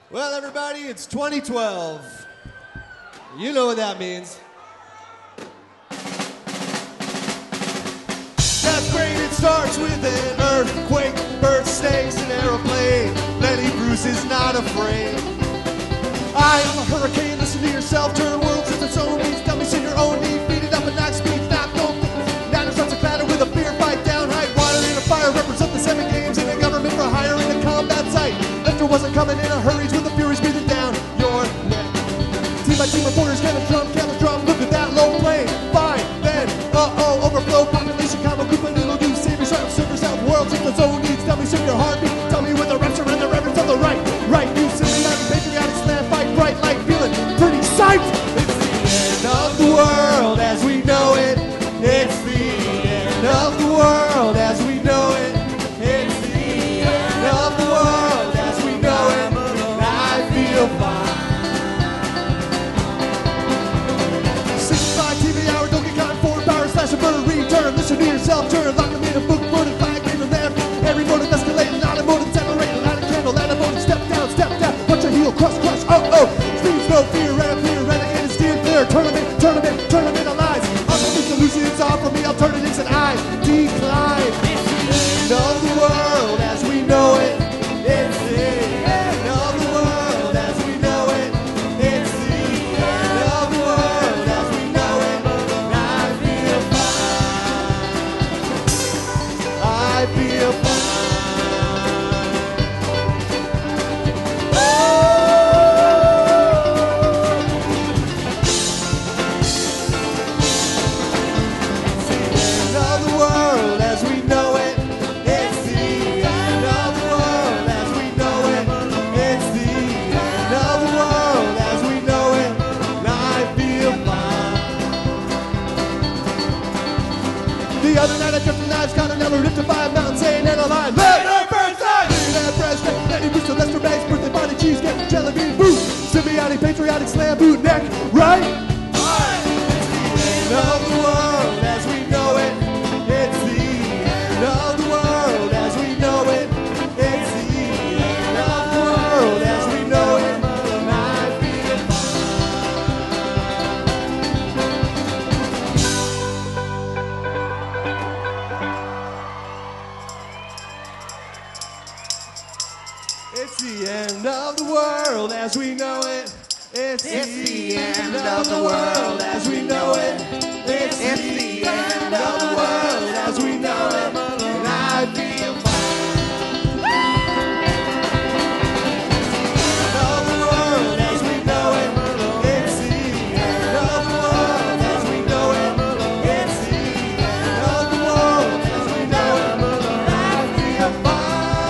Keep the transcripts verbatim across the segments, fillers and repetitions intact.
Well, everybody, it's twenty twelve. You know what that means. That's great, it starts with an earthquake, birthdays, an aeroplane. Lenny Bruce is not afraid. I am a hurricane, listen to yourself, turn worlds into its own needs. Tell me, send your own need, beat it up at night speed, stop, don't think. Now it starts a clatter with a fear fight, down high, water in a fire, represent the seven games in a government for hire in a combat site. Lefter wasn't coming in a hurry, with the furies breathing down your neck. Team by team reporters, camel drum, camel drum, look at that low plane. Fine, then, uh-oh, overflow, population, combo, group, a little do, save yourself, serve yourself, world, take its own needs. Tell me, sing your heartbeat, tell me with the rapture and the reverence of the right. Right, you symbiotic, patriotic, slam, fight, bright light, feeling pretty psyched. It's the end of the world as we know it. It's the end of the world as we know it. It's the end of the world as we know it. And I feel fine. sixty-five T V hour, don't get caught, forward power, slash a bird, return. Listen to yourself, turn, lock them in a book, board, and flag, game and left. Every motive escalating, automotive, separating, light a candle, light a motive, step down, step down, punch a heel, crush, crush, oh, oh. Speeds no fear, red clear, renegade, steer clear, tournament, tournament, tournament of lies. Ultimate solutions offer me alternatives and I decline. It's the end of the world as we know it. It's the end of the world as we know it. It's the end of the world as we know it. And I feel fine. I feel fine. The other night I tripped the knives, caught another ripped to five mountains, saying and a line. Let her burn side! That breast, Lenny Bruce to Lester Banks, birthday party, cheesecake, jelly bean, boot. Symbiotic, patriotic, slam, boot, neck, right? Right! It's the end of the world as we know it. It's the end of the world as we know it. It's the end of the world as we know it. And I feel It's the end of the world as we know it. It's, it's the end of the world as we know it. It's, it's the end of the world as we know it. And I feel fine. End of the world as we know it. It's the end of the world as we know it. It's the end of the world as we know it. And I feel fine.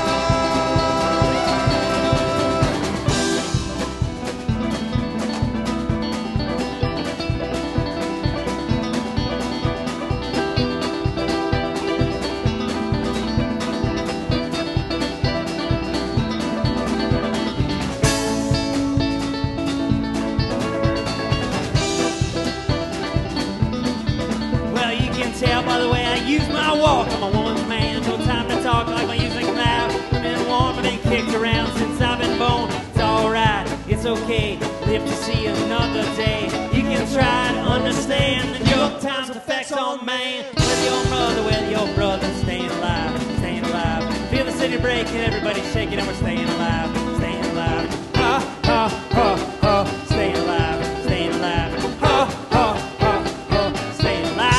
Tell by the way I use my walk. I'm a woman's man, no time to talk like my music loud. I've been warm, I've been kicked around since I've been born. It's alright, it's okay, live to see another day. You can try to understand the New York Times effects on man. Whether your mother, whether your brother, staying alive, staying alive. Feel the city breaking, everybody shaking, and we're staying alive, staying alive. Ha, ha, ha, ha, staying alive, staying alive. Ha, ha, ha, ha, staying alive.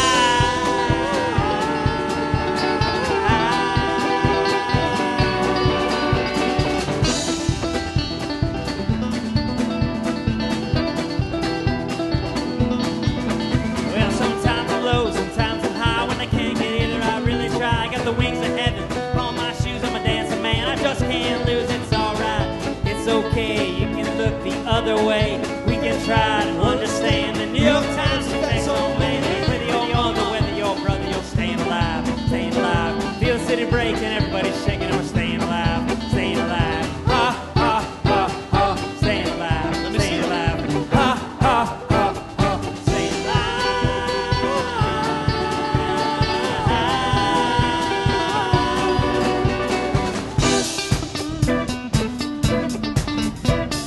The wings of heaven on my shoes, I'm a dancing man. I just can't lose, it's alright, it's okay. You can look the other way. We can try to understand the New York Times effects on man. Whether your mother, whether your brother, you're staying alive, staying alive. Feel the city breaking, everybody's shaking, and we're staying alive, staying alive. Ha, ha, ha, ha, staying alive, staying alive. Ha, ha, ha, ha, staying alive.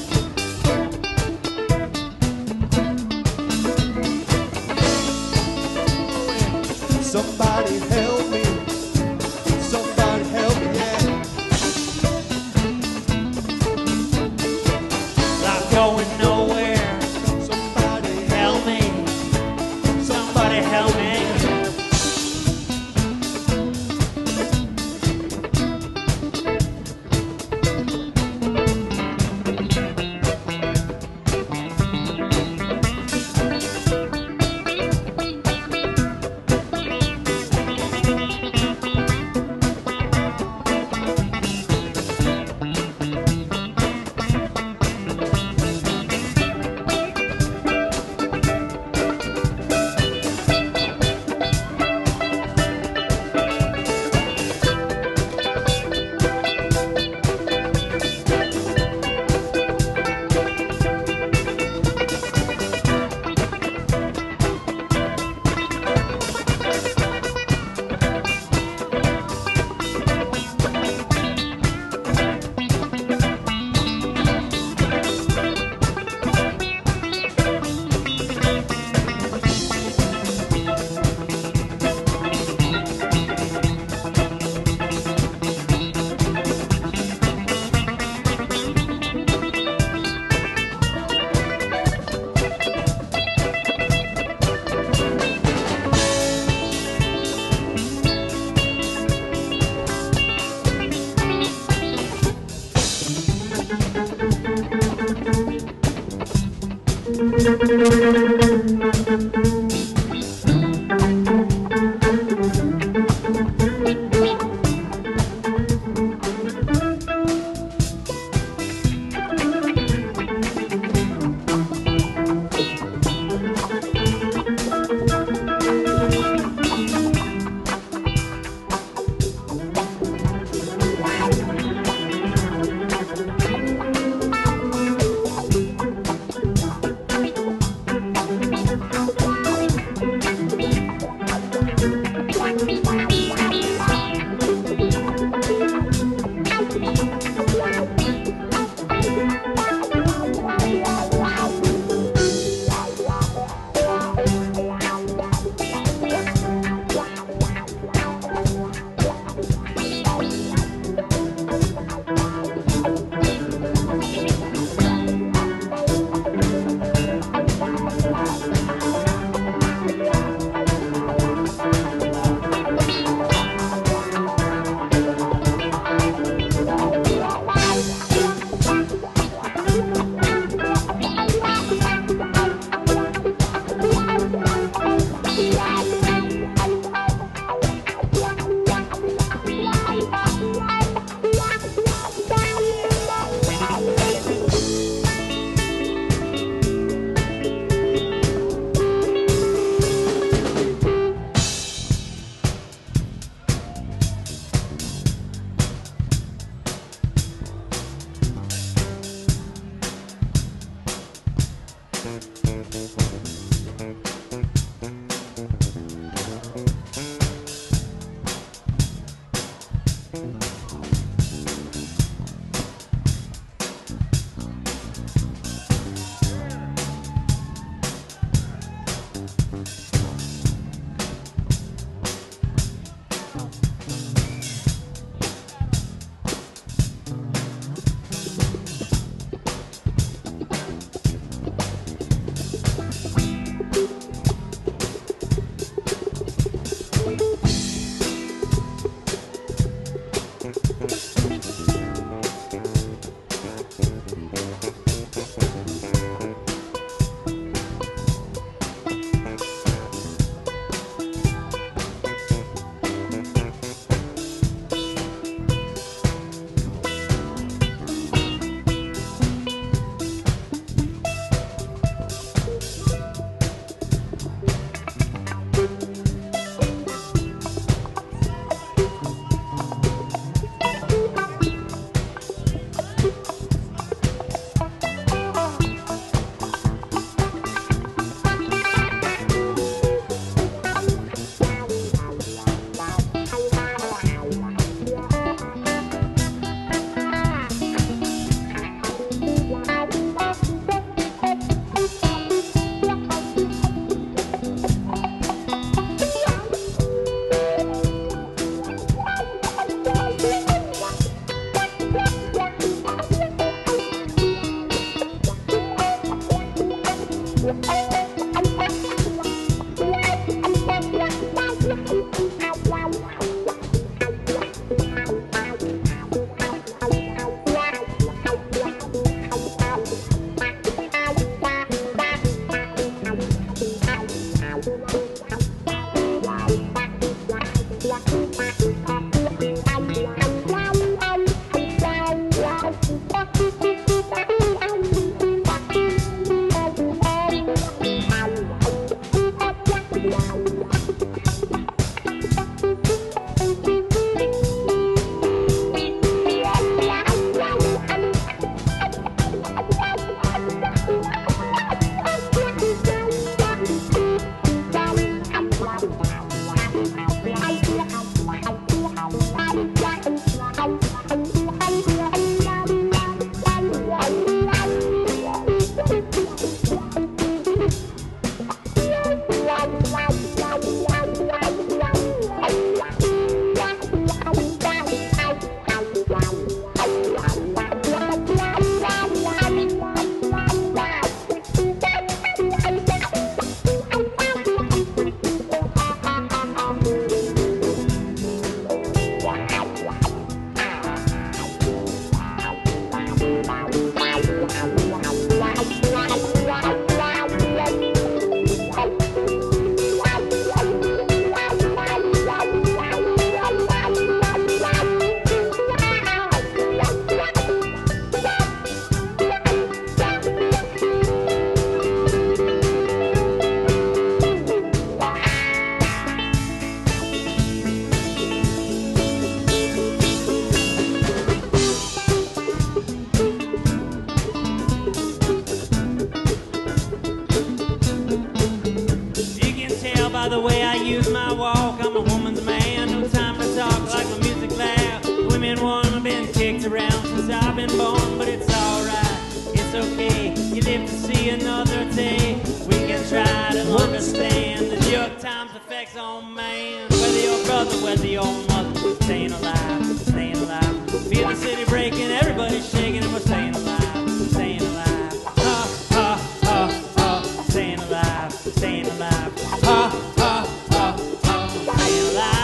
born, but it's alright, it's okay. You live to see another day. We can try to understand the jug time's effects on man. Whether your brother, whether your mother, staying alive, staying alive. Feel the city breaking, everybody's shaking, and we're staying alive, staying alive. Ha, ha, ha, ha, staying alive, staying alive. Ha, ha, ha, ha, staying alive.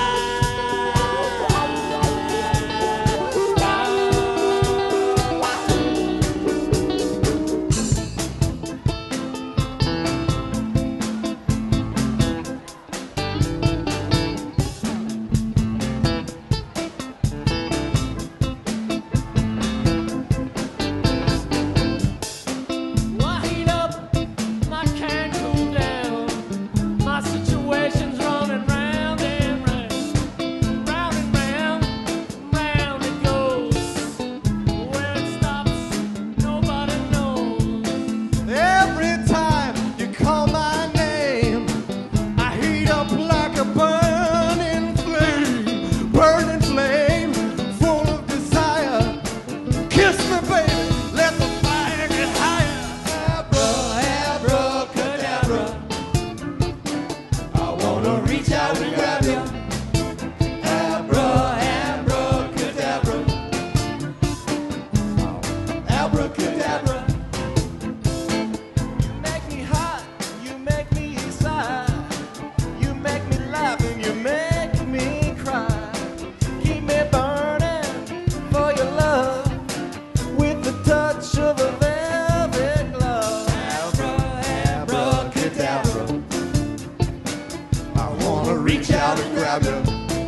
Reach out and grab you.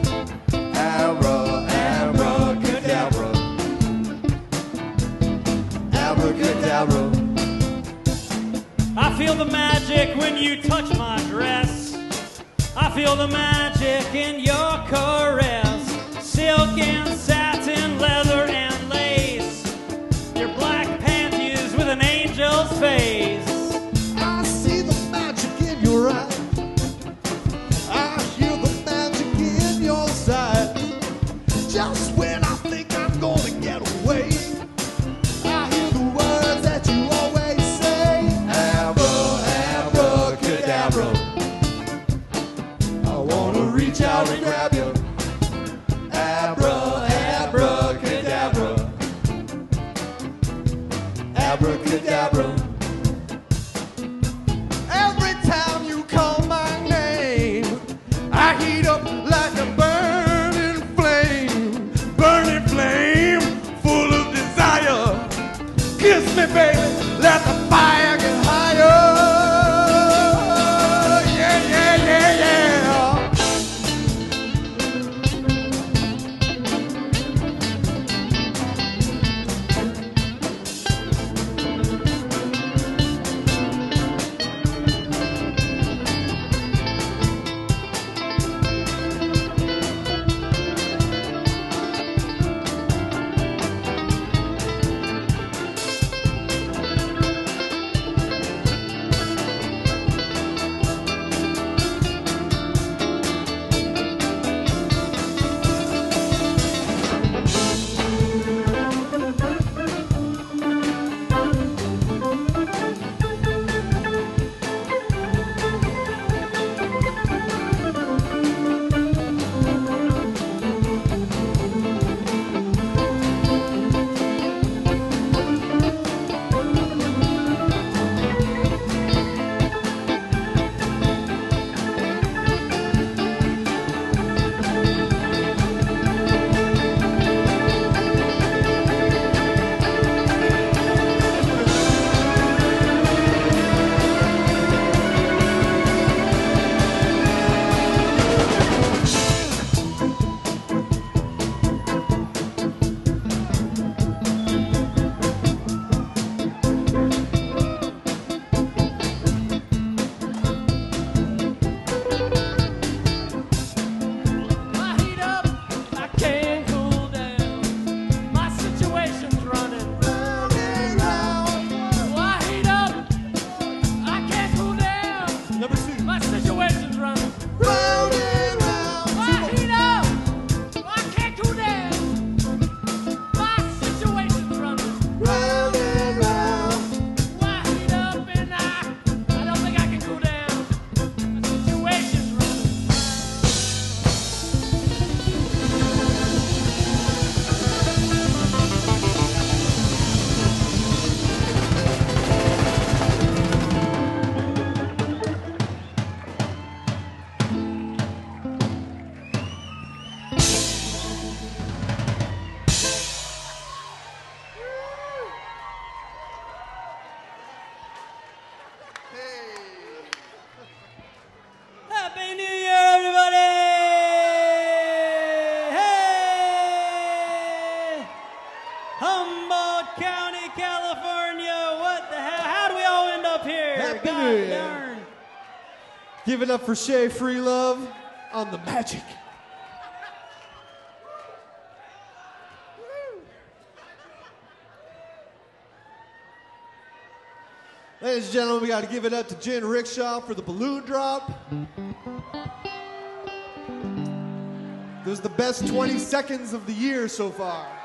Abra, abracadabra. Abracadabra. I feel the magic when you touch my dress. I feel the magic in your caress. Silk and satin, leather and lace. Your black panties with an angel's face. I see the magic in your eyes. Just when I think I'm gonna get away, I hear the words that you always say. Abra, abracadabra. I wanna reach out and grab you. Abra, abracadabra. Abracadabra. Every time you call my name, I heat up like a burning flame, full of desire. Kiss me, baby, let the fire get higher. Yeah, yeah, yeah, yeah. County, California. What the hell? How do we all end up here? Happy God New Year. darn. Give it up for Shay Free Love on the magic. Ladies and gentlemen, we got to give it up to Jen Rickshaw for the balloon drop. It was the best twenty seconds of the year so far.